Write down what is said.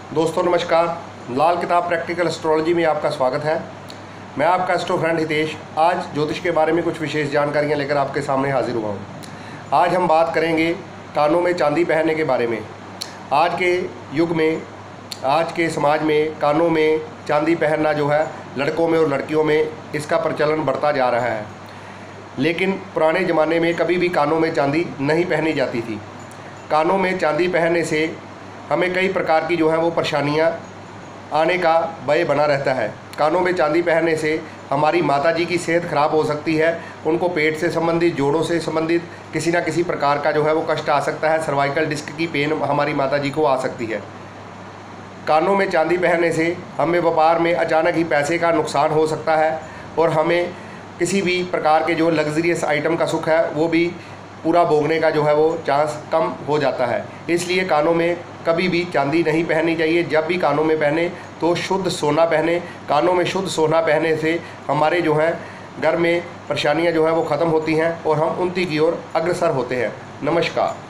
दोस्तों नमस्कार। लाल किताब प्रैक्टिकल एस्ट्रोलॉजी में आपका स्वागत है। मैं आपका एस्ट्रो फ्रेंड हितेश आज ज्योतिष के बारे में कुछ विशेष जानकारियां लेकर आपके सामने हाजिर हुआ हूँ। आज हम बात करेंगे कानों में चांदी पहनने के बारे में। आज के युग में, आज के समाज में कानों में चांदी पहनना जो है लड़कों में और लड़कियों में इसका प्रचलन बढ़ता जा रहा है। लेकिन पुराने ज़माने में कभी भी कानों में चांदी नहीं पहनी जाती थी। कानों में चांदी पहनने से हमें कई प्रकार की जो है वो परेशानियां आने का भय बना रहता है। कानों में चांदी पहनने से हमारी माताजी की सेहत खराब हो सकती है। उनको पेट से संबंधित, जोड़ों से संबंधित किसी ना किसी प्रकार का जो है वो कष्ट आ सकता है। सर्वाइकल डिस्क की पेन हमारी माताजी को आ सकती है। कानों में चांदी पहनने से हमें व्यापार में अचानक ही पैसे का नुकसान हो सकता है और हमें किसी भी प्रकार के जो लग्जरियस आइटम का सुख है वो भी पूरा भोगने का जो है वो चांस कम हो जाता है। इसलिए कानों में कभी भी चांदी नहीं पहननी चाहिए। जब भी कानों में पहने तो शुद्ध सोना पहने। कानों में शुद्ध सोना पहनने से हमारे जो है घर में परेशानियां जो है वो ख़त्म होती हैं और हम उन्नति की ओर अग्रसर होते हैं। नमस्कार।